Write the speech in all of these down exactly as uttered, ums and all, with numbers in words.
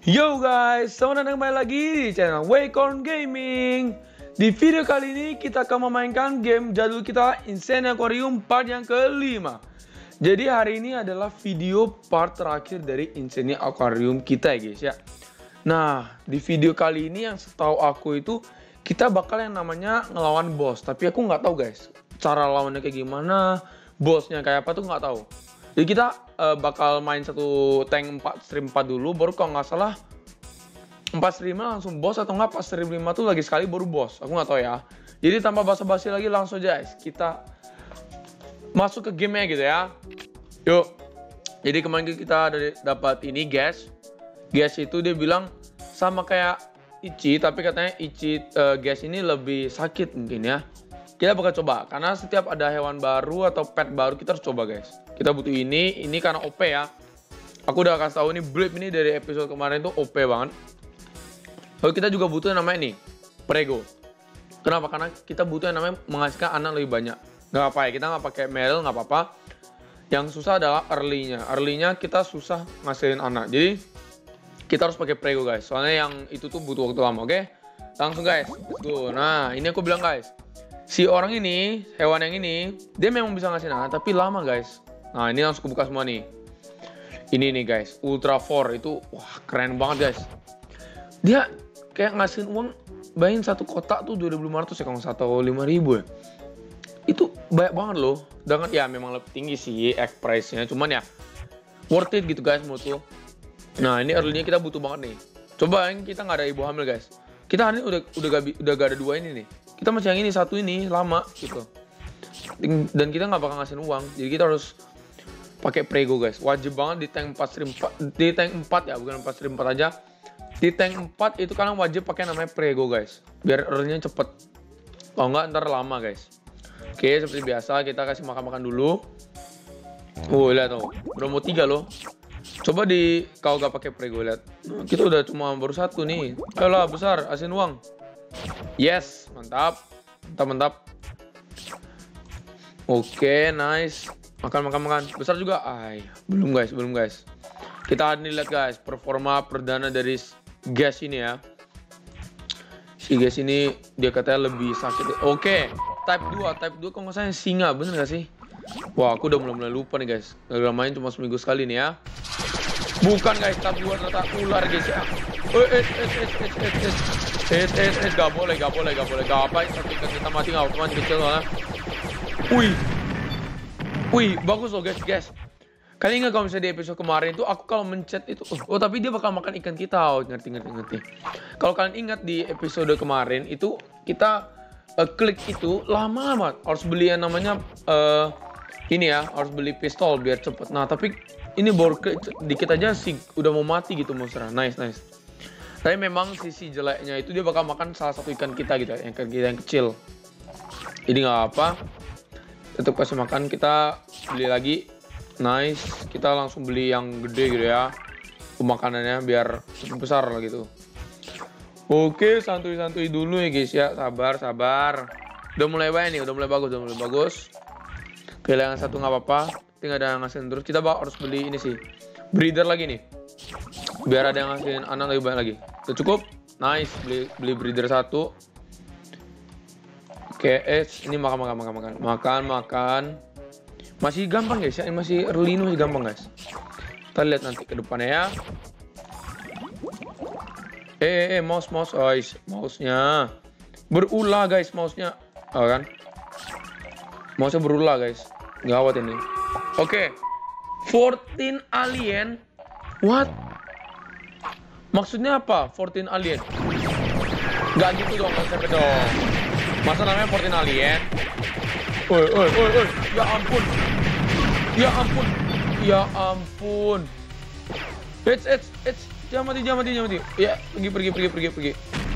Yo guys, selamat datang kembali lagi di channel Waycorn Gaming. Di video kali ini kita akan memainkan game jadul kita Insane Aquarium part yang kelima. Jadi hari ini adalah video part terakhir dari Insane Aquarium kita ya guys ya. Nah, di video kali ini yang setahu aku itu kita bakal yang namanya ngelawan boss. Tapi aku nggak tahu guys, cara lawannya kayak gimana, bosnya kayak apa tuh nggak tahu. Jadi kita uh, bakal main satu tank empat stream empat dulu, baru kalau nggak salah empat stream lima langsung boss, atau nggak pas stream lima tuh lagi sekali baru boss. Aku nggak tahu ya. Jadi tanpa basa-basi lagi langsung aja guys, kita masuk ke gamenya gitu ya. Yuk. Jadi kemarin kita ada dapat ini gas. Gas itu dia bilang sama kayak Ichi, tapi katanya Ichi uh, gas ini lebih sakit mungkin ya. Kita bakal coba, karena setiap ada hewan baru atau pet baru kita harus coba guys. Kita butuh ini, ini karena O P ya. Aku udah kasih tahu ini Blip ini dari episode kemarin tuh O P banget. Lalu kita juga butuh yang namanya ini, Prego. Kenapa? Karena kita butuh yang namanya menghasilkan anak lebih banyak. Gak apa ya, kita nggak pakai Meryl nggak apa-apa. Yang susah adalah early-nya. Early-nya kita susah ngasilin anak. Jadi kita harus pakai Prego guys. Soalnya yang itu tuh butuh waktu lama, oke? Langsung guys, let's go. Nah, ini aku bilang guys. Si orang ini, hewan yang ini, dia memang bisa ngasih anak, tapi lama guys. Nah, ini langsung buka semua nih. Ini nih guys, Ultra four itu, wah keren banget guys. Dia kayak ngasihin uang, bayangin satu kotak tuh dua ribu lima ratus ya, kalau nggak salah lima ribu ya. Itu banyak banget loh. Dengan ya memang lebih tinggi sih egg price-nya, cuman ya worth it gitu guys menurutku. Nah, ini early-nya kita butuh banget nih. Coba yang kita nggak ada ibu hamil guys. Kita hari ini udah udah gak, udah gak ada dua ini nih. Kita masih yang ini satu ini lama gitu. Dan kita nggak bakal ngasihin uang. Jadi kita harus pakai Prego guys. Wajib banget di tank empat stream empat, di tank empat ya, bukan empat stream empat aja. Di tank empat itu kalian wajib pakai namanya Prego guys. Biar early-nya cepet. Kalau nggak ntar lama guys. Oke, seperti biasa kita kasih makan-makan dulu. Oh, lihat tuh. Udah mau tiga loh. Coba di kalau gak pakai Prego lihat. Kita udah cuma baru satu nih. Ayolah besar, asin uang. Yes, mantap. Mantap, mantap. Oke, nice. Makan, makan, makan. Besar juga. Ay, belum guys, belum guys. Kita ini lihat guys, performa perdana dari gas ini ya. Si gas ini dia katanya lebih sakit. Oke, type dua, type dua kok nggak salah singa, bener gak sih? Wah, aku udah mulai-mulai lupa nih guys. Udah main cuma seminggu sekali nih ya. Bukan guys, type dua ternyata ular guys ya. Eh, eh, eh, eh, eh, eh, eh. Eh, eh, eh, gak boleh, gak boleh, gak boleh. Gak apa, ketika kita mati gak otomatis kecil soalnya. Wih. Wih, bagus loh guys, guys. Kalian ingat kalau misalnya di episode kemarin itu aku kalau mencet itu, oh tapi dia bakal makan ikan kita. Oh, ngerti, ngerti, ngerti. Kalau kalian ingat di episode kemarin itu kita uh, klik itu lama amat. Harus beli yang namanya uh, ini ya, harus beli pistol biar cepet. Nah, tapi ini baru klik dikit aja sih udah mau mati gitu monsternya. Nice, nice. Tapi memang sisi jeleknya itu dia bakal makan salah satu ikan kita gitu, yang ikan kita yang kecil. Jadi nggak apa. Tetap kasih makan, kita beli lagi. Nice, kita langsung beli yang gede gitu ya. Makanannya biar cukup besar lah gitu. Oke, santuy-santuy dulu ya guys ya. Sabar, sabar. Udah mulai baik nih, udah mulai bagus, udah mulai bagus. Kehilangan satu nggak apa-apa. Tinggal ada yang ngasihin terus. Kita harus beli ini sih, breeder lagi nih. Biar ada yang ngasihin anak lebih banyak lagi. Udah cukup? Nice, beli, beli breeder satu. Oke, eh, ini makan, makan, makan, makan. Makan, makan. Masih gampang guys ya, ini masih early, ini masih gampang guys. Kita lihat nanti ke depannya ya. Eh, eh, eh mouse, mouse, guys. Mouse-nya berulah guys, mouse-nya. Oh kan? Mouse-nya berulah guys. Gawat ini. Oke. fourteen alien. What? Maksudnya apa? fourteen alien? Gak gitu dong konsepnya dong. Masa namanya fourteen alien? Oi, oi, oi, oi. Ya ampun. Ya ampun. Ya ampun. It's, it's, it's. Jangan mati, jangan mati, jangan mati. Ya, pergi, pergi, pergi, pergi, pergi.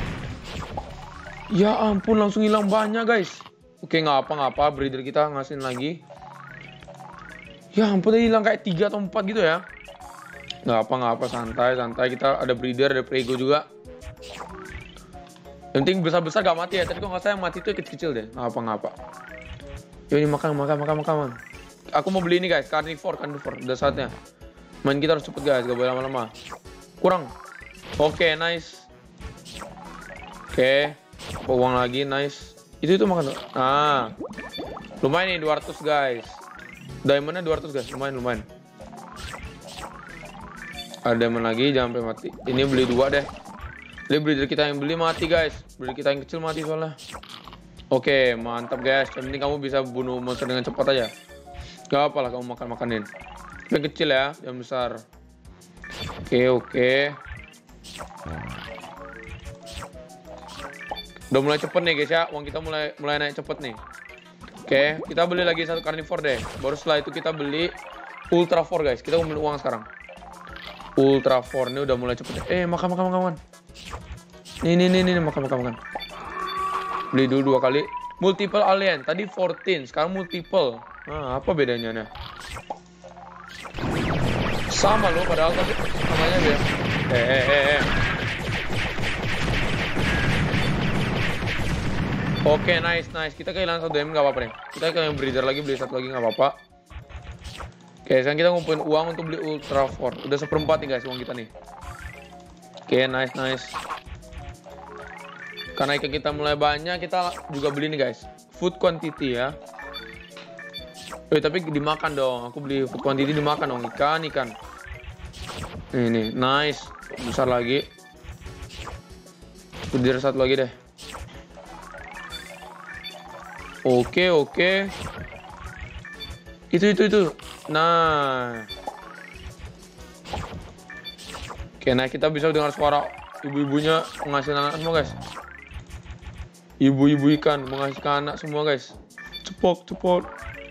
Ya ampun, langsung hilang banyak guys. Oke, nggak apa, nggak apa. Breeder kita ngasihin lagi. Ya ampun, dia hilang kayak tiga atau empat gitu ya. Nggak apa, nggak apa, santai, santai. Kita ada breeder, ada Prego juga. Yang penting besar-besar gak mati ya. Tadi kok nggak salah yang mati itu kecil-kecil deh. Nggak apa, nggak apa. Yuk ini makan, makan, makan, makan. Aku mau beli ini guys, carnivore, carnivore. Udah saatnya. Main kita harus cepet guys, gak boleh lama-lama. Kurang. Oke, nice. Oke, apa uang lagi, nice. Itu itu makan. Ah, lumayan nih dua ratus guys. Diamondnya dua ratus guys, lumayan lumayan. Ada diamond lagi, jangan sampai mati. Ini beli dua deh. Ini breeder kita yang beli mati guys. Breeder kita yang kecil mati soalnya. Oke, mantap guys. Yang penting kamu bisa bunuh monster dengan cepat aja. Gak apa lah kamu makan-makanin. Yang kecil ya, yang besar. Oke, oke. Udah mulai cepet nih guys ya. Uang kita mulai mulai naik cepet nih. Oke, kita beli lagi satu carnivore deh. Baru setelah itu kita beli ultra four guys. Kita mau beli uang sekarang. Ultra four ini udah mulai cepet. Eh, makan makan makan makan. Nih nih nih nih makan makan makan. Beli dulu dua kali. Multiple alien. Tadi fourteen, sekarang multiple. Nah, apa bedanya nih? Sama loh padahal tadi namanya dia. Eh eh eh. eh. Oke, nice nice. Kita kehilangan satu diamond nggak apa-apa nih. Kita kehilangan breeder lagi, beli satu lagi nggak apa-apa. Oke, sekarang kita ngumpulin uang untuk beli ultra four. Udah seperempat nih guys uang kita nih. Oke, nice nice. Karena ikan kita mulai banyak, kita juga beli nih guys. Food quantity ya. Eh, tapi dimakan dong. Aku beli food quantity dimakan dong. Ikan, ikan. Ini, nice. Besar lagi. Breeder satu lagi deh. Oke, oke. Itu, itu, itu. Nah. Oke, nah kita bisa dengar suara ibu-ibunya mengasih anak semua guys. Ibu-ibu ikan mengasihkan anak semua guys. Cepot, cepot.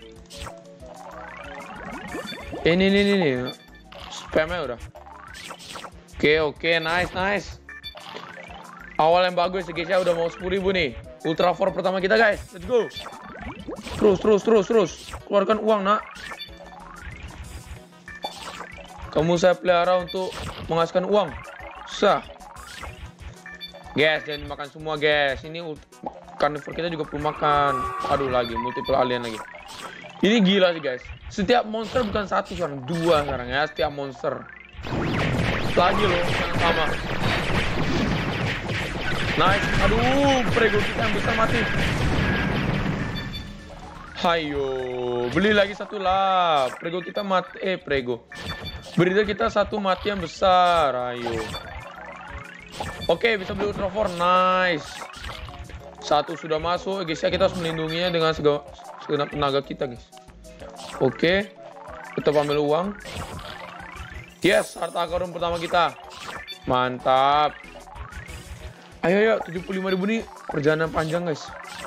Ini, ini, ini, ini. Spamnya udah. Oke, oke, nice, nice. Awal yang bagus guys ya, udah mau sepuluh ribu nih. Ultra four pertama kita guys, let's go. Terus, terus, terus, terus. Keluarkan uang nak. Kamu saya pelihara untuk menghasilkan uang. Sah. Guys, jangan dimakan semua guys. Ini carnivore kita juga perlu makan. Aduh lagi, multiple alien lagi. Ini gila sih guys. Setiap monster bukan satu sekarang, dua sekarang ya. Setiap monster. Lagi loh, yang sama. Nice. Aduh, prego kita yang bisa mati. Hayo, beli lagi satu lah. Prego kita mati. Eh, prego. Breeder kita satu mati yang besar. Ayo. Oke, bisa beli ultra four. Nice. Satu sudah masuk. Guys ya, kita harus melindunginya dengan segala segenap tenaga kita guys. Oke. Kita ambil uang. Yes, harta karun pertama kita. Mantap. Ayo, ayo. tujuh puluh lima ribu nih. Perjalanan panjang guys.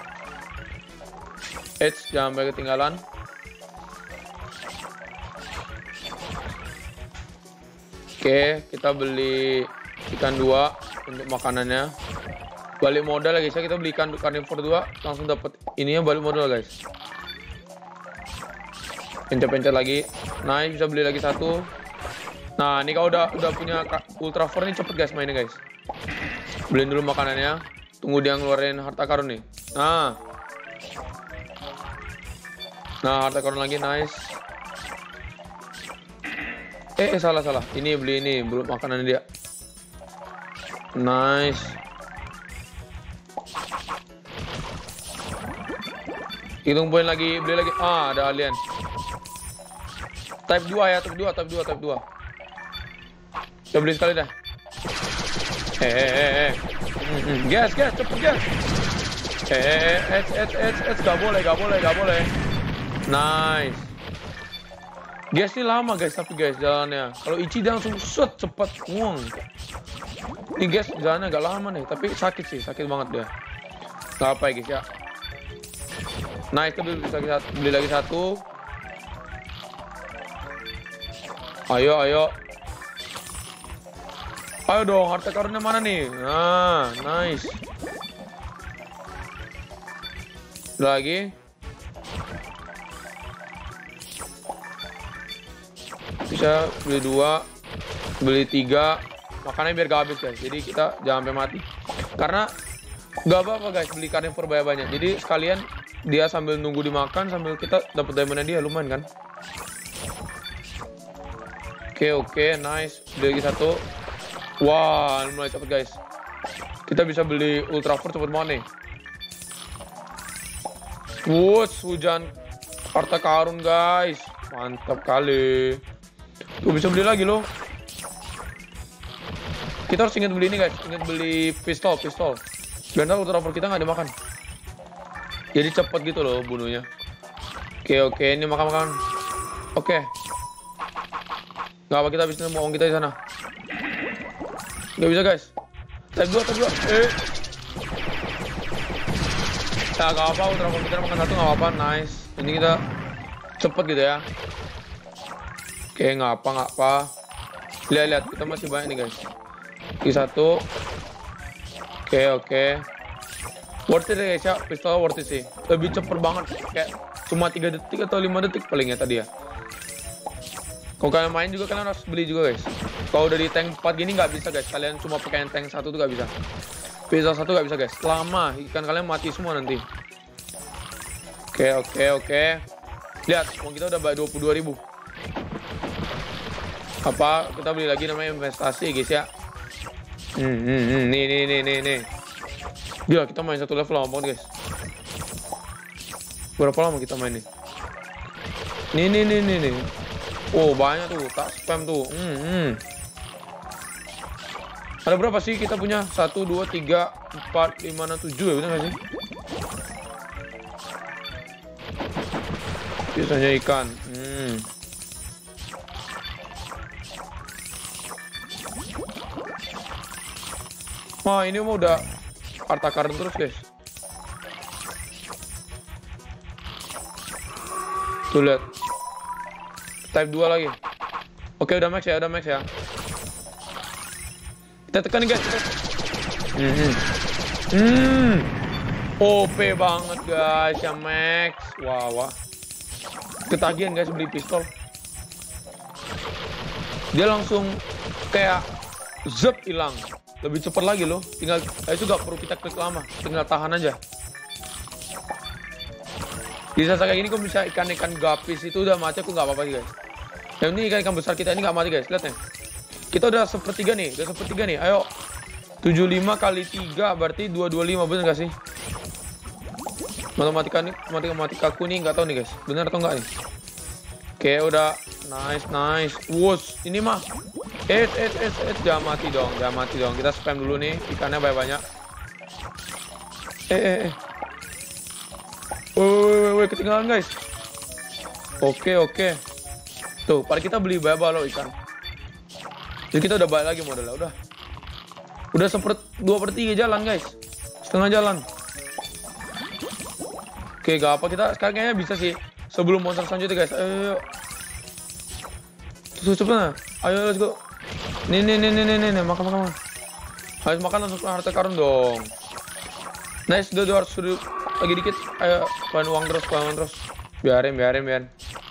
Eits, jangan sampai ketinggalan. Oke, kita beli ikan dua untuk makanannya. Balik modal guys ya, kita beli ikan carnivore dua, langsung dapat ininya balik modal guys. Pencet-pencet lagi. Nah, bisa beli lagi satu. Nah, ini kalau udah udah punya ultra four nih cepet guys mainnya guys. Beliin dulu makanannya. Tunggu dia ngeluarin harta karun nih. Nah. Nah, harta karun lagi, nice. Eh, eh salah salah. Ini beli ini, belum makanan dia. Nice. Hitung poin lagi, beli lagi. Ah, ada alien. Type dua ya, type dua, type dua, type dua. Kita beli sekali dah. Eh, eh, eh, eh. Hmm, gas, gas, cepet gas. Eh, eh, eh, eh, eh, eh, gak boleh, gak boleh, gak boleh. Nice. Gas ini lama guys, tapi guys jalannya. Kalau Ichi dia langsung set cepat uang. Ini guys jalannya agak lama nih, tapi sakit sih, sakit banget dia. Gak apa ya guys ya. Nice, kita beli, beli lagi satu. Ayo, ayo. Ayo dong, harta karunnya mana nih? Nah, nice. Lagi. Bisa beli dua, beli tiga, makannya biar gak habis guys. Jadi kita jangan sampai mati. Karena gak apa-apa guys beli carnivore banyak-banyak. Jadi sekalian dia sambil nunggu dimakan sambil kita dapat diamondnya dia, lumayan kan. Oke oke, nice. Beli lagi satu. Wah, mulai cepet guys. Kita bisa beli ultra food cepet banget nih. Wuss, hujan harta karun guys. Mantap kali. Tuh bisa beli lagi loh. Kita harus ingat beli ini guys. Ingat beli pistol, pistol. Biar ntar ultra food kita nggak dimakan. Jadi cepet gitu loh bunuhnya. Oke, oke, ini makan-makan. Oke. Nggak apa, kita bisa mau kita di sana. Nggak bisa guys. Tab dua, tab dua. Eh. Nah, nggak apa, ultra food kita makan satu nggak apa-apa, nice. Ini kita cepet gitu ya. Oke, nggak apa, nggak apa. Lihat-lihat, kita masih banyak nih guys. Di satu. Oke, oke. Worth it ya guys ya, pistol worth it sih. Lebih cepet banget, kayak cuma tiga detik atau lima detik palingnya tadi ya. Kalau kalian main juga kalian harus beli juga guys. Kalau udah di tank empat gini nggak bisa guys. Kalian cuma pakai tank satu tuh nggak bisa. Pistol satu nggak bisa guys. Lama, ikan kalian mati semua nanti. Oke, oke, oke. Lihat, uang kita udah dua puluh dua ribu. Apa, kita beli lagi namanya investasi guys ya. Hmm, hmm, hmm. Nih, nih, nih, nih, nih. Gila, kita main satu level lama banget guys. Berapa lama kita main nih? Nih, nih, nih, nih, nih. Oh, banyak tuh, tak spam tuh. Hmm, hmm. Ada berapa sih kita punya? Satu, dua, tiga, empat, lima, enam, tujuh ya, bener gak sih? Biasanya ikan. Hmm. Wah, ini mau udah harta karun terus guys. Tuh lihat. Type dua lagi. Oke, udah max ya, udah max ya. Kita tekan nih guys. Hmm. Hmm. hmm. O P banget guys ya max. Wah, wah. Ketagihan guys beli pistol. Dia langsung kayak zep hilang. Lebih cepat lagi loh. Tinggal itu gak perlu kita klik lama. Tinggal tahan aja. Di saat kayak gini kok bisa ikan-ikan gapis itu udah mati aku nggak apa-apa sih guys. Yang ini ikan-ikan besar kita ini nggak mati guys. Lihat nih. Kita udah sepertiga nih, udah sepertiga nih. Ayo. tujuh puluh lima kali tiga berarti dua ratus dua puluh lima, bener gak sih? Matematika nih, matematika aku nih nggak tahu nih guys. Bener atau enggak nih? Oke, udah nice, nice. Wuss, ini mah. Eh, eh, eh, eh, jangan mati dong, jangan mati dong. Kita spam dulu nih, ikannya banyak-banyak. Eh, eh, eh. Woi, woi, ketinggalan guys. Oke, oke. Tuh, pada kita beli banyak loh ikan. Jadi kita udah balik lagi modalnya, udah. Udah seper dua per tiga jalan guys. Setengah jalan. Oke, gak apa, kita sekarang kayaknya bisa sih. Sebelum monster selanjutnya guys. Ayo, ayo. Terus cepet. Ayo, let's go. Nih, nih, nih, nih, nih, nih, makan, makan, makan. Harus makan langsung harta karun dong. Nice, udah dua ratus ribu. Lagi dikit, ayo bahan uang terus, bahan uang terus. Biarin, biarin, biarin.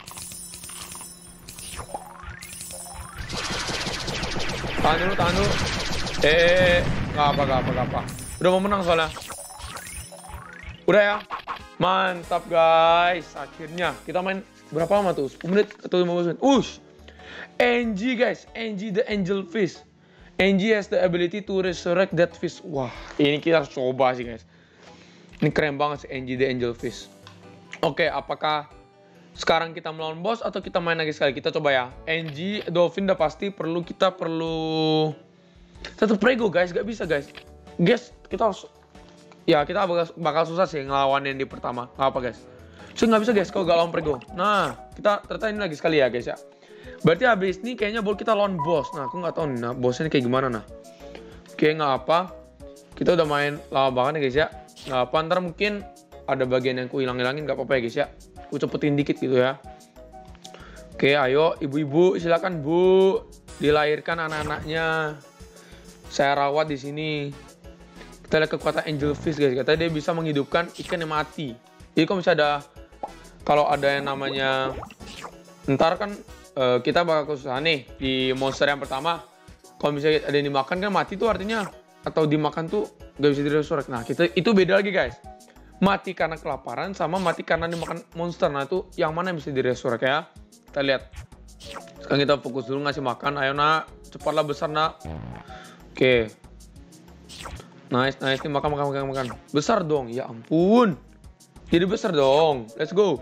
Tahan dulu, tahan dulu. Eh, nggak apa, nggak apa, nggak apa. Udah mau menang soalnya. Udah ya. Mantap guys. Akhirnya kita main berapa lama tuh? sepuluh menit atau lima belas menit? Ush. N G guys, N G the Angel Fish. N G has the ability to resurrect that fish. Wah, ini kita harus coba sih guys. Ini keren banget sih N G the Angel Fish. Oke, apakah sekarang kita melawan bos atau kita main lagi sekali? Kita coba ya. N G Dolphin udah pasti perlu, kita perlu satu prego guys, gak bisa guys. Guys, kita harus ya kita bakal, bakal susah sih ngelawan yang di pertama. Gak apa guys. So nggak bisa guys kalau gak lawan prego. Nah, kita ternyata ini lagi sekali ya guys ya. Berarti habis ini kayaknya baru kita lawan bos. Nah, aku nggak tahu nih, nah, bosnya kayak gimana nah. Oke, nggak apa. Kita udah main lama banget ya guys ya. Nggak apa, ntar mungkin ada bagian yang ku hilang-hilangin, nggak apa-apa ya guys ya. Ku cepetin dikit gitu ya. Oke, ayo ibu-ibu silakan bu, dilahirkan anak-anaknya. Saya rawat di sini. Kita lihat kekuatan Angel Fish guys. Katanya dia bisa menghidupkan ikan yang mati. Jadi kalau misalnya ada, kalau ada yang namanya, ntar kan uh, kita bakal kesusahan nih di monster yang pertama. Kalau misalnya ada yang dimakan kan mati tuh artinya, atau dimakan tuh gak bisa diresurrect. Nah, kita itu beda lagi guys. Mati karena kelaparan sama mati karena dimakan monster. Nah, itu yang mana yang bisa diresurrect ya? Kita lihat. Sekarang kita fokus dulu ngasih makan. Ayo nak, cepatlah besar nak. Oke. Nice, nice. Nih makan, makan, makan, makan. Besar dong. Ya ampun. Jadi besar dong. Let's go.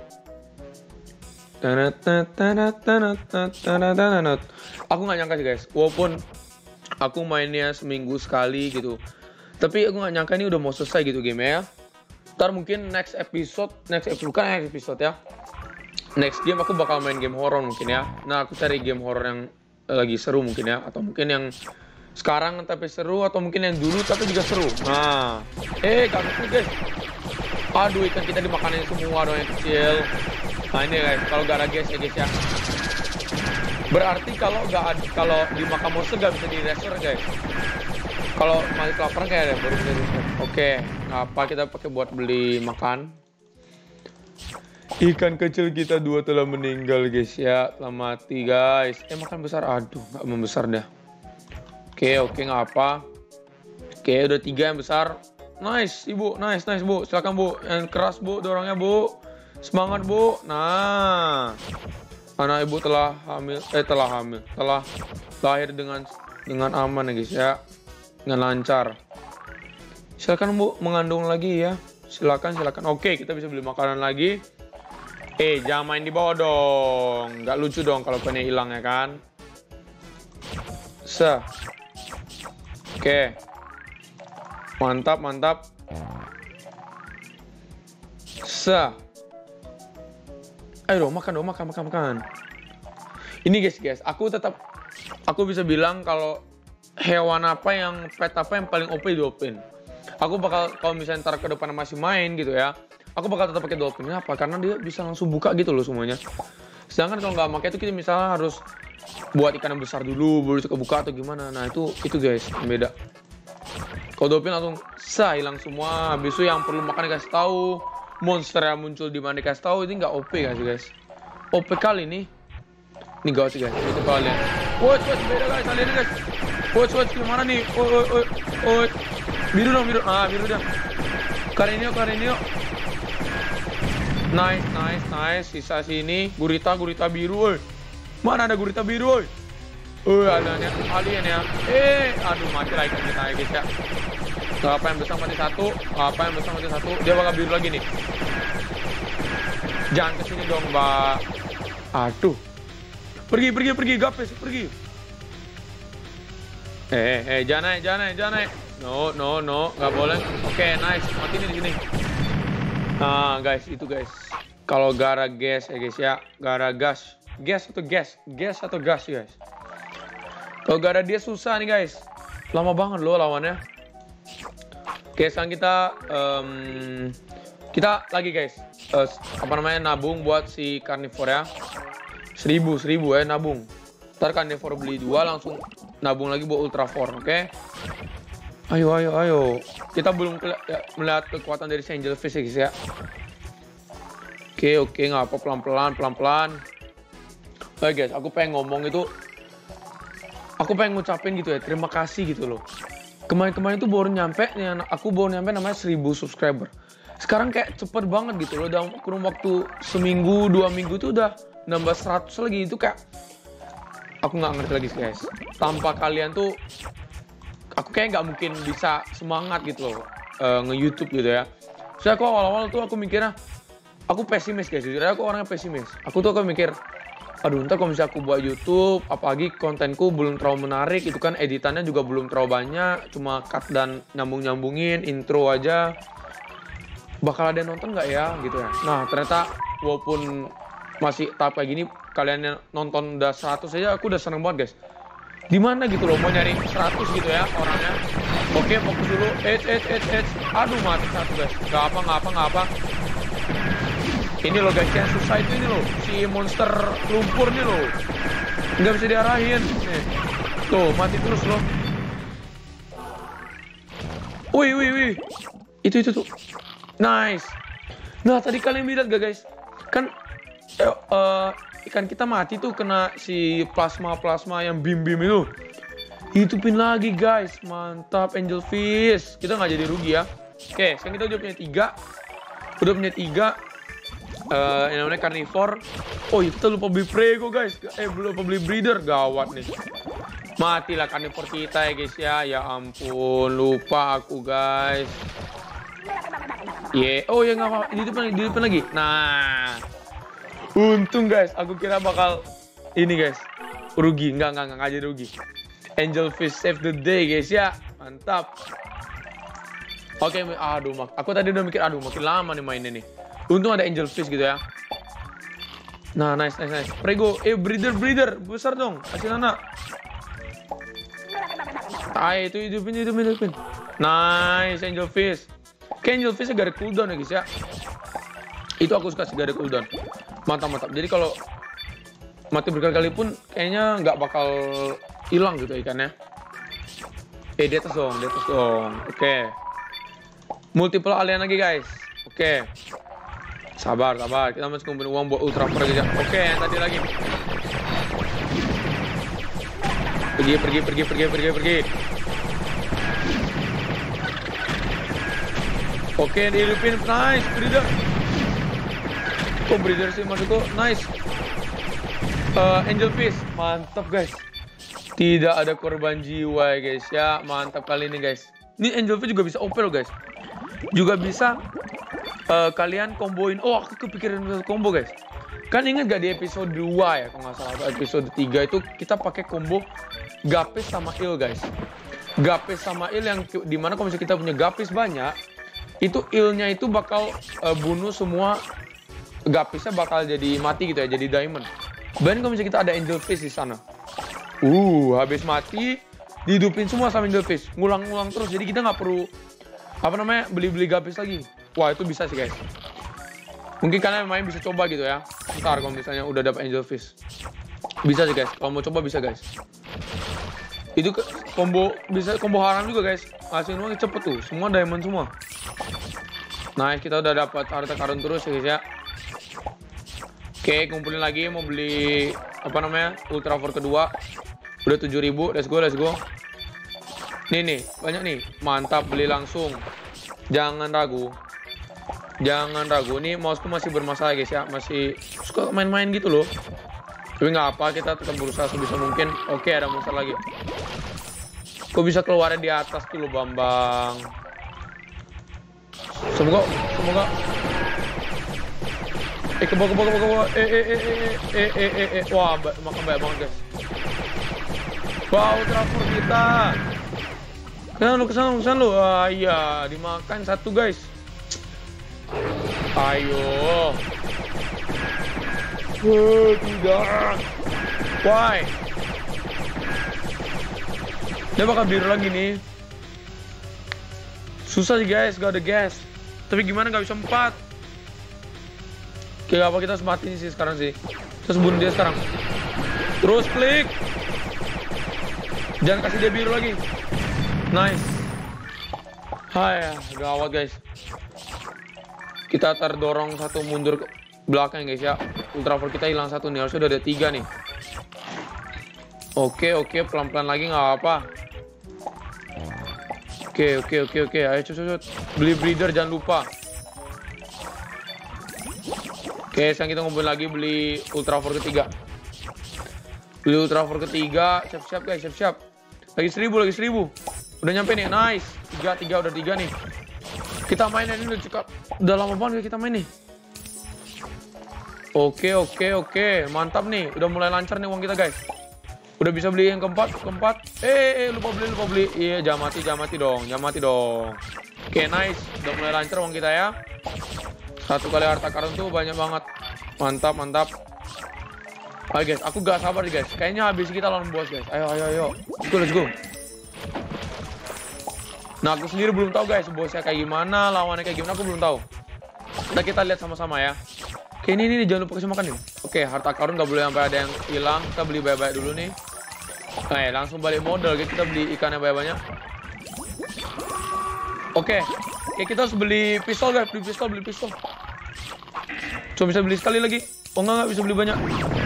Aku nggak nyangka sih guys. Walaupun aku mainnya seminggu sekali gitu. Tapi aku nggak nyangka ini udah mau selesai gitu game ya. Ntar mungkin next episode, next episode bukan next episode ya. Next game aku bakal main game horror mungkin ya. Nah aku cari game horror yang lagi seru mungkin ya. Atau mungkin yang sekarang tapi seru, atau mungkin yang dulu tapi juga seru. Nah, eh gak gitu guys. Aduh, ikan kita dimakanin semua dong yang kecil. Nah ini guys, kalau gak ada guys ya guys ya. Berarti kalau gak ada, kalau dimakan monster gak bisa di restore guys. Kalau masih kelaparan kayak ada baru bisa restore. Oke, apa kita pakai buat beli makan? Ikan kecil kita dua telah meninggal guys ya, telah mati guys. Eh makan besar, aduh gak membesar dah. Oke, oke, nggak apa. Oke, udah tiga yang besar. Nice, ibu. Nice, nice, bu. Silakan, bu. Yang keras, bu. Dorongnya, bu. Semangat, bu. Nah. Anak ibu telah hamil. Eh, telah hamil. Telah lahir dengan dengan aman ya, guys, ya. Dengan lancar. Silakan, bu. Mengandung lagi, ya. Silakan, silakan. Oke, kita bisa beli makanan lagi. Eh, jangan main di bawah dong. Nggak lucu dong kalau pennya hilang, ya kan? Se. Oke, mantap, mantap. Se. Ayo dong, makan dong, makan, makan, makan. Ini guys, guys, aku tetap, aku bisa bilang kalau hewan apa yang, pet apa yang paling O P Dolphin. Aku bakal, kalau misalnya ntar ke depan masih main gitu ya, aku bakal tetap pakai Dolphin. Apa? Karena dia bisa langsung buka gitu loh semuanya. Sedangkan kalau nggak pakai itu kita misalnya harus buat ikan yang besar dulu, baru itu kebuka atau gimana. Nah itu itu guys yang beda. Kalau Dolphin langsung sah hilang semua. Habis itu yang perlu makan dikasih tahu, monster yang muncul di mana dikasih tahu. Ini nggak O P guys guys. O P kali nih. Ini gak sih guys. Itu kalian. Watch watch beda guys. Kalian guys. Watch watch gimana nih? Oi oi oi oi. Biru dong biru. Ah biru dah. Karenio Karenio. Nice nice nice. Sisa sini. Gurita gurita biru. Oi. Mana ada gurita biru, oi? Oh, ada yang alien ya. Eh, aduh mati lagi kita ya guys ya. Apa yang besar mati satu, apa yang besar mati satu. Dia bakal biru lagi nih. Jangan kesini dong, Mbak. Aduh. Pergi, pergi, pergi, gapes, pergi. Eh, eh, jangan naik, jangan naik, jangan naik. No, no, no, nggak boleh. Oke, okay, nice. Mati nih di sini. Nah, guys, itu guys. Kalau gara gas ya guys ya, gara gas. Gas atau gas? Gas atau gas guys? Kalau gak ada dia susah nih guys. Lama banget loh lawannya. Oke sekarang kita um, kita lagi guys uh, apa namanya nabung buat si carnivore ya. Seribu seribu ya nabung. Ntar carnivore beli dua langsung nabung lagi buat ultrafore. Oke okay? Ayo ayo ayo. Kita belum ya, melihat kekuatan dari Angelfish ya guys ya. Oke oke nggak apa pelan pelan pelan pelan. Oke guys, aku pengen ngomong itu, aku pengen ngucapin gitu ya, terima kasih gitu loh. Kemarin-kemarin itu baru nyampe, nih, aku baru nyampe namanya seribu subscriber. Sekarang kayak cepet banget gitu loh, dalam kurun waktu seminggu, dua minggu itu udah nambah seratus lagi. Itu kayak, aku nggak ngerti lagi sih guys. Tanpa kalian tuh, aku kayak nggak mungkin bisa semangat gitu loh, uh, nge-YouTube gitu ya. Soalnya aku awal-awal tuh aku mikirnya, aku pesimis guys, jujur aku orangnya pesimis. Aku tuh aku mikir, aduh ntar kalau misalnya aku buat YouTube, apalagi kontenku belum terlalu menarik, itu kan editannya juga belum terlalu banyak, cuma cut dan nyambung-nyambungin, intro aja, bakal ada yang nonton nggak ya gitu ya. Nah ternyata walaupun masih tahap kayak gini, kalian yang nonton udah seratus aja, aku udah seneng banget guys. Dimana gitu loh, mau nyari seratus gitu ya orangnya. Oke fokus dulu, edge, edge, edge, edge. Aduh mati satu guys, nggak apa, nggak apa, nggak apa. Ini loh guys, yang susah itu ini loh, si monster lumpur nih loh, nggak bisa diarahin. Nih. Tuh, mati terus loh. Wih, wih, wih. Itu, itu tuh. Nice. Nah, tadi kalian lihat gak guys? Kan eh, uh, ikan kita mati tuh kena si plasma-plasma yang bim-bim itu. Hidupin lagi guys, mantap Angelfish. Kita nggak jadi rugi ya. Oke, sekarang kita udah punya tiga. Udah punya tiga. Uh, yang namanya carnivore. Oh iya kita lupa beli prego guys. Eh belum lupa beli breeder. Gawat nih. Matilah carnivore kita ya guys ya. Ya ampun, lupa aku guys. Ye, yeah. Oh ya nggak apa, di depan, di depan lagi. Nah, untung guys, aku kira bakal ini guys, rugi. Nggak nggak nggak jadi rugi. Angel Fish save the day guys ya, mantap. Oke, okay, aduh, mak, aku tadi udah mikir, aduh, makin lama nih mainnya nih. Untung ada Angel Fish gitu ya. Nah, nice, nice, nice. Prego, eh breeder, breeder, besar dong, kasih anak. Ah, itu hidupin, hidupin, hidupin. Nice, Angel Fish. Kayak Angel Fish gak ada cooldown ya guys ya. Itu aku suka sih, gak ada cooldown. Mantap, mantap. Jadi kalau mati berkali-kali pun kayaknya nggak bakal hilang gitu ikannya. Eh, di atas dong, di atas dong. Oke. Okay. Multiple alien lagi guys. Oke. Okay. Sabar, sabar. Kita masih kumpulin uang buat ultra pro aja. Oke, okay, yang tadi lagi. Pergi, pergi, pergi, pergi, pergi, pergi. Oke, dihidupin. Nice, breeder. Kok breeder sih maksudku? Nice. Uh, Angel Fish. Mantap, guys. Tidak ada korban jiwa, guys. Ya, mantap kali ini, guys. Ini Angel Fish juga bisa O P loh, guys. Juga bisa uh, kalian komboin. Oh, aku kepikiran combo, guys. Kan ingat gak di episode dua ya, kalau nggak salah, episode tiga itu kita pakai combo Gapis sama Il, guys. Gapis sama Il yang dimana kalau misalnya kita punya Gapis banyak, itu ilnya itu bakal uh, bunuh semua gapisnya, bakal jadi mati gitu ya, jadi diamond. Dan kalau misalnya kita ada Angel Fish di sana, uh habis mati dihidupin semua sama Angel Fish, ngulang-ngulang terus. Jadi kita nggak perlu apa namanya beli-beli gapis lagi. Wah, itu bisa sih guys. Mungkin kalian main bisa coba gitu ya. Ntar kalau misalnya udah dapat Angel Fish, bisa sih guys. Kalau mau coba bisa guys. Itu ke, combo bisa combo haram juga guys. Ngasih uangnya cepet tuh, semua diamond semua. Nah, kita udah dapat harta karun terus ya guys ya. Oke, kumpulin lagi, mau beli apa namanya ultra for kedua. Udah tujuh ribu, let's go, let's go. Nih nih, banyak nih, mantap, beli langsung. Jangan ragu, jangan ragu. Nih mouseku masih bermasalah guys ya, masih suka main-main gitu loh. Tapi nggak apa, kita tetap berusaha sebisa mungkin. Oke, ada monster lagi. Kok bisa keluarnya di atas tuh lo Bambang. Semoga, semoga. Eh, ke bawah, ke bawah, ke bawah. Eh, eh, eh, eh, eh, eh, eh, eh. Wah, makan banyak banget guys. Wow, transfer kita. Kesana lu, kesana lu, kesana lu. Ah, iya, dimakan satu guys. Ayo. Oh, tidak. Why? Dia bakal biru lagi nih. Susah sih guys, gak ada gas. Tapi gimana gak bisa empat. Oke, apa kita harus mati sih sekarang sih. Terus bunuh dia sekarang. Terus klik. Jangan kasih dia biru lagi. Nice. Hai, gawat guys. Kita terdorong satu mundur ke belakang guys ya. Ultrafor kita hilang satu nih, harusnya udah ada tiga nih. Oke, oke, pelan-pelan lagi nggak apa-apa. Oke, oke, oke, oke. Ayo cepet-cepet. Beli breeder jangan lupa. Oke, sekarang kita ngumpulin lagi beli ultrafor ketiga. Beli ultrafor ketiga. Siap-siap guys, siap-siap. Lagi seribu, lagi seribu. Udah nyampe nih, nice. Tiga, tiga, udah tiga nih. Kita main ini udah cukup. Udah lama banget kita main nih. Oke, oke, oke. Mantap nih. Udah mulai lancar nih uang kita guys. Udah bisa beli yang keempat, keempat. Eh, eh, lupa beli, lupa beli. Iya, jangan mati, jangan mati dong, jangan mati dong. Oke, nice. Udah mulai lancar uang kita ya. Satu kali harta karun tuh banyak banget. Mantap, mantap. Ayo guys, aku gak sabar nih guys. Kayaknya habis kita lawan bos guys. Ayo, ayo, ayo. Let's go, let's go. Nah, aku sendiri belum tahu guys, bosnya kayak gimana, lawannya kayak gimana, aku belum tahu. Nah, kita lihat sama-sama ya. Oke, ini, ini, jangan lupa kasih makan nih. Oke, harta karun gak boleh sampai ada yang hilang. Kita beli banyak-banyak dulu nih. Nah, langsung balik modal guys, kita beli ikan yang banyak-banyak. Oke, oke, kita harus beli pistol guys, beli pistol, beli pistol. Cuma bisa beli sekali lagi. Oh enggak, enggak bisa beli banyak.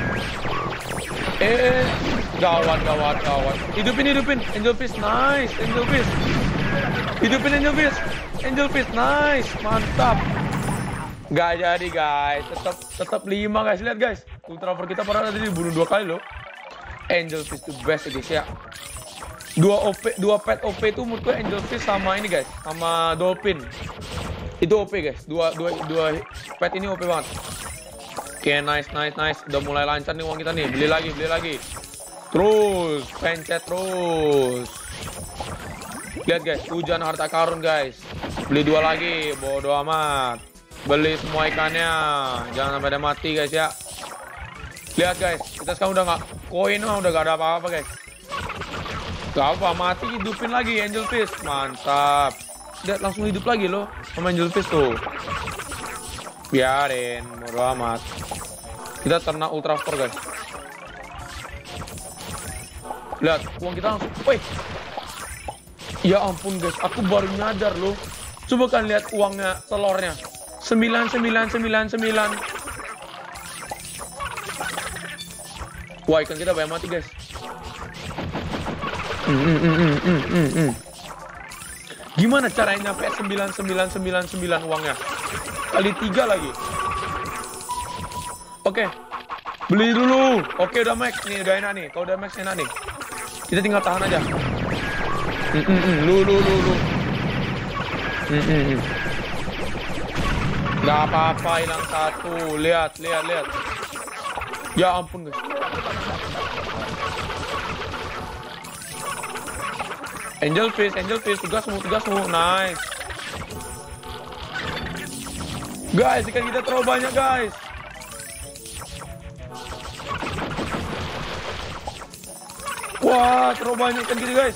Eh, gawat, gawat, gawat. Hidupin, hidupin. Angel Fish, nice. Angel Fish. Hidupin Angel Fish. Angel Fish, nice. Mantap. Gak jadi guys. Tetap tetap lima guys. Lihat guys. Ultrafor kita padahal tadi dibunuh dua kali loh. Angelfish the best ya guys ya. Dua O P, dua pet O P itu menurut gue Angelfish sama ini guys, sama Dolphin. Itu O P guys, dua dua dua pet ini O P banget. Oke, okay, nice nice nice. Udah mulai lancar nih uang kita nih. Beli lagi, beli lagi. Terus, pencet terus. Lihat guys, hujan harta karun guys. Beli dua lagi, bodo amat. Beli semua ikannya, jangan sampai ada mati guys ya. Lihat guys, kita sekarang udah nggak koin, udah gak ada apa-apa guys. Gak apa, mati hidupin lagi Angelfish, mantap. Lihat langsung hidup lagi loh sama Angelfish tuh. Biarin, bodo amat. Kita ternak ultra store guys. Lihat, uang kita langsung, woi. Ya ampun guys, aku baru nyadar loh. Coba kan lihat uangnya, telurnya. sembilan sembilan sembilan sembilan. Wah, ikan kita banyak mati guys. Mm, mm, mm, mm, mm, mm, mm. Gimana caranya nyampe sembilan sembilan sembilan sembilan uangnya? Kali tiga lagi. Oke, beli dulu. Oke, udah max nih, udah enak nih. Kalau udah max enak nih. Kita tinggal tahan aja. Mm, mm, mm. Lu, lu, lu, lu. Mm, mm, mm. Gak apa-apa, hilang satu. Lihat, lihat, lihat. Ya ampun guys. Angelfish, Angelfish, tugasmu, tugasmu, nice. Guys, ikan kita terlalu banyak guys. Wah, terlalu banyak ikan kita guys.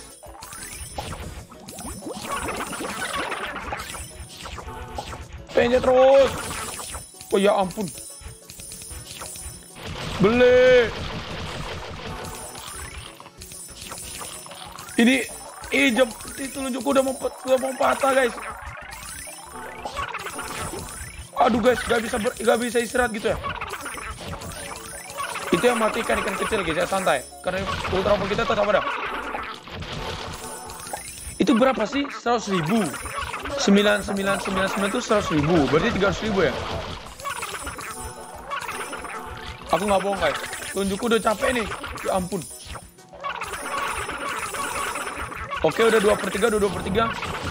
Pencet terus. Oh ya ampun. Beli. Ini Ih, jam itu telunjukku udah mau udah mau patah guys. Aduh guys, gak bisa ber, gak bisa istirahat gitu ya. Itu yang matikan ikan kecil guys ya, santai. Karena ultra power kita tetap ada. Itu berapa sih? seratus ribu. sembilan sembilan sembilan sembilan itu seratus ribu. Berarti tiga ratus ribu ya. Aku nggak bohong guys. Telunjukku udah capek nih. Ya ampun. Oke, udah dua per tiga, udah dua per tiga.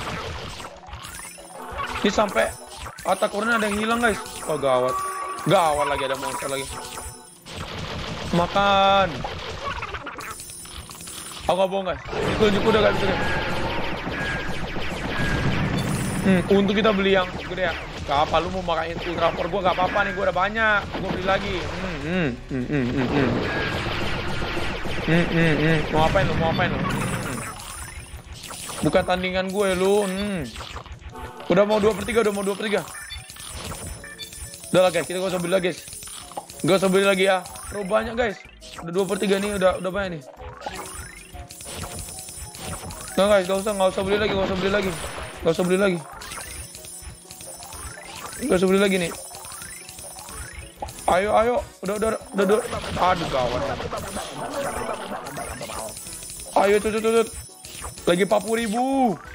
Ini sampai otak kurnya ada yang hilang guys. Oh gawat. Gawat lagi, ada monster lagi. Makan. Aku nggak bohong guys. Itu tunjukku udah gak bisa guys. Hmm, untuk kita beli yang gede ya. Gak apa, lu mau makan itu ultra power gua gak apa-apa nih, gua udah banyak. Gua beli lagi. Hmm, hmm, hmm, hmm, hmm, hmm. Hmm, hmm, hmm. Mau ngapain lu? Mau ngapain lu? Bukan tandingan gue lu. Hmm. Udah mau dua per tiga, udah mau dua per tiga. Udah lah guys, kita gak usah beli lagi guys. Gak usah beli lagi ya. Terlalu banyak guys. Udah dua per tiga nih, udah udah banyak nih. Nggak guys, gak usah, gak usah beli lagi, gak usah beli lagi. Gak usah beli lagi. Gak usah beli lagi nih. Ayo, ayo. Udah, udah, udah, udah. Aduh, gawat. Ayo, tuh, tuh, tuh, tuh. Lagi empat puluh ribu.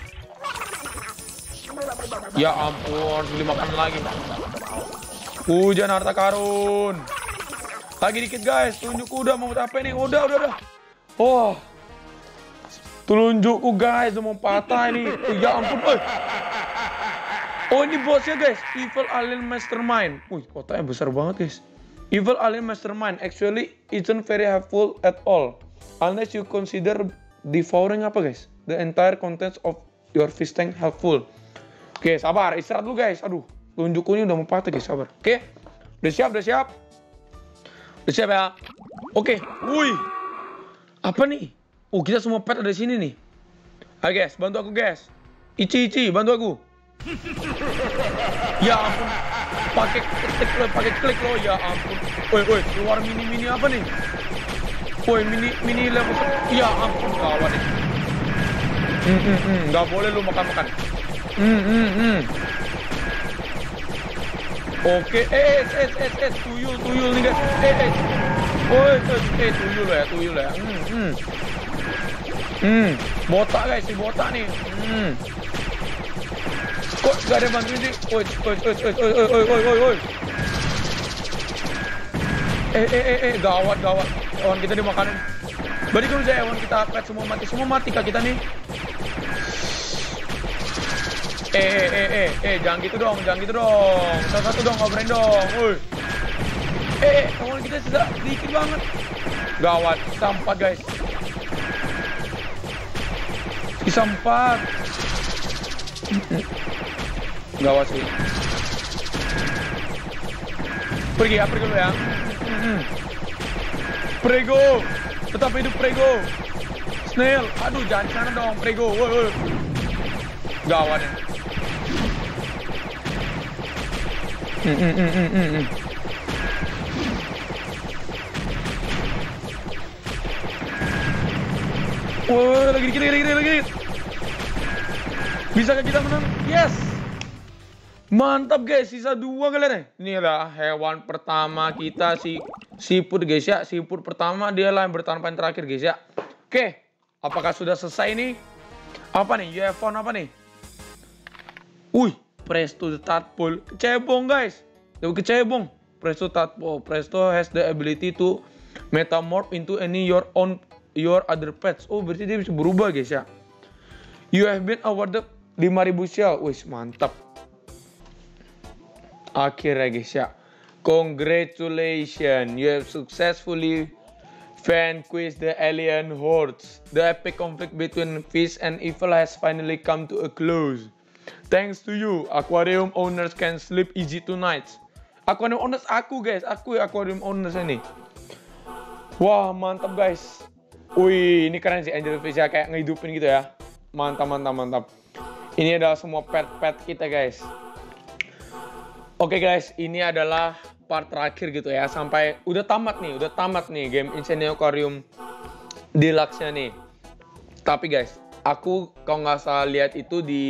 Ya ampun, beli makan lagi. Hujan harta karun. Lagi dikit guys, telunjukku udah mau apa nih? Udah, udah, udah. Oh. Telunjukku guys, udah mau patah ini. Ya ampun, eh. Oh, ini bosnya guys, Evil Alien Mastermind. Wih, kotaknya besar banget guys. Evil Alien Mastermind actually isn't very helpful at all unless you consider devouring apa guys? The entire contents of your fish tank helpful. Oke, sabar, istirahat dulu guys. Aduh, telunjukku ini udah mau patah guys, sabar. Oke, udah siap, udah siap. Udah siap ya. Oke, wih. Apa nih? Oh, kita semua pet ada di sini nih. Ayo guys, bantu aku guys. Ichi, Ichi, bantu aku. Ya ampun. Pakai klik lo, pakai klik lo, ya ampun. Woi, woi, keluar mini-mini apa nih? Woi, mini mini level. Ya ampun, kawan nih. Hmm, hmm, hmm, nggak boleh lu makan-makan. Hmm, hmm, hmm. Oke, eh, eh, eh, eh, tuyul, tuyul nih guys. Eh, eh. Woi, eh, tuyul ya, tuyul ya. Hmm, hmm. Hmm, botak guys, si botak nih. Hmm. Kok gak ada bantuin sih? Woi, woi, woi, woi, woi, woi, woi, woi. Eh, eh, eh, eh, gawat, gawat. Kawan kita dimakanin. Berarti kalau misalnya hewan kita pet semua mati, semua mati kak kita nih. Eh, eh, eh, eh, eh, jangan gitu dong, jangan gitu dong. Satu-satu dong, ngobrolin dong. Woi. Eh, eh, hewan kita sudah dikit banget. Gawat, sisa empat guys. Sisa empat. Gawat sih. Pergi ya, pergi dulu ya. Prego, tetap hidup Prego. Snail, aduh jangan sana dong Prego. Woi, woi. Gawat ya. Hmm, hmm, hmm, hmm, hmm. Woi, lagi dikit, lagi dikit, lagi dikit. Bisakah kita menang? Yes. Mantap guys, sisa dua kalian nih. Ini adalah hewan pertama kita, si siput guys ya. Siput pertama dia lah yang bertahan paling terakhir guys ya. Oke, apakah sudah selesai nih? Apa nih? You have found apa nih? Wih, Presto the Tadpole. Kecebong guys. Tuh kecebong. Presto Tadpole. Presto has the ability to metamorph into any your own your other pets. Oh, berarti dia bisa berubah guys ya. You have been awarded lima ribu shell. Wih, mantap. Akhirnya guys ya. Congratulations, you have successfully vanquished the alien hordes. The epic conflict between fish and evil has finally come to a close. Thanks to you, aquarium owners can sleep easy tonight. Aquarium owners aku guys, aku aquarium owners ini. Wah mantap guys. Wih ini keren sih angelfish ya, kayak ngehidupin gitu ya. Mantap mantap mantap. Ini adalah semua pet-pet kita guys. Oke okay guys, ini adalah part terakhir gitu ya. Sampai udah tamat nih, udah tamat nih game Insane Aquarium Deluxe-nya nih. Tapi guys, aku kalau nggak salah lihat itu di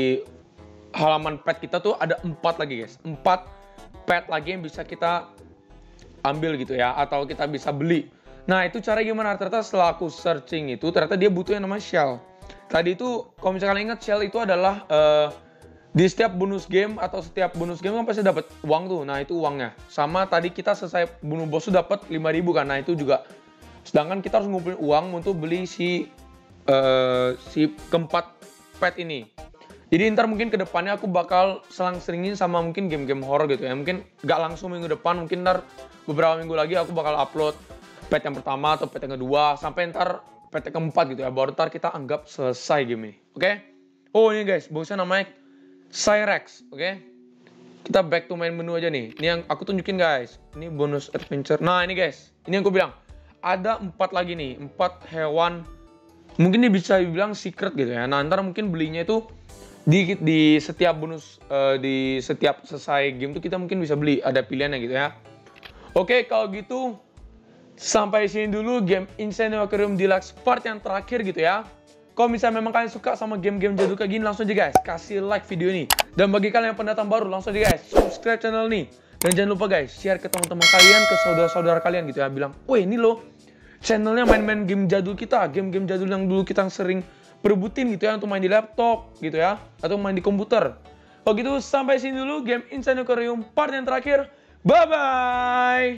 halaman pet kita tuh ada empat lagi guys. Empat pet lagi yang bisa kita ambil gitu ya, atau kita bisa beli. Nah itu cara gimana? Ternyata setelah aku searching itu, ternyata dia butuh yang namanya shell. Tadi itu, kalau misalkan ingat, shell itu adalah uh, di setiap bonus game atau setiap bonus game kan pasti dapat uang tuh. Nah, itu uangnya. Sama tadi kita selesai bunuh bos tuh dapat lima ribu kan. Nah, itu juga. Sedangkan kita harus ngumpulin uang untuk beli si uh, si keempat pet ini. Jadi ntar mungkin ke depannya aku bakal selang-selingin sama mungkin game-game horror gitu ya. Mungkin gak langsung minggu depan, mungkin ntar beberapa minggu lagi aku bakal upload pet yang pertama atau pet yang kedua sampai ntar pet yang keempat gitu ya. Baru ntar kita anggap selesai game ini. Oke? Okay? Oh, ini guys, bosnya namanya Cyrex, oke? Okay? Kita back to main menu aja nih. Ini yang aku tunjukin guys. Ini bonus adventure. Nah ini guys, ini yang aku bilang. Ada empat lagi nih, empat hewan. Mungkin ini bisa dibilang secret gitu ya. Nah ntar mungkin belinya itu di di setiap bonus, uh, di setiap selesai game tuh kita mungkin bisa beli. Ada pilihannya gitu ya. Oke, okay, kalau gitu sampai sini dulu game Insane Aquarium Deluxe part yang terakhir gitu ya. Kalau misalnya memang kalian suka sama game-game jadul kayak gini, langsung aja guys, kasih like video ini. Dan bagi kalian yang pendatang baru, langsung aja guys, subscribe channel ini. Dan jangan lupa guys, share ke teman-teman kalian, ke saudara-saudara kalian gitu ya. Bilang, weh ini loh, channelnya main-main game jadul kita, game-game jadul yang dulu kita sering perebutin gitu ya, untuk main di laptop gitu ya, atau main di komputer. Kalau gitu, sampai sini dulu game Insane Aquarium part yang terakhir. Bye-bye!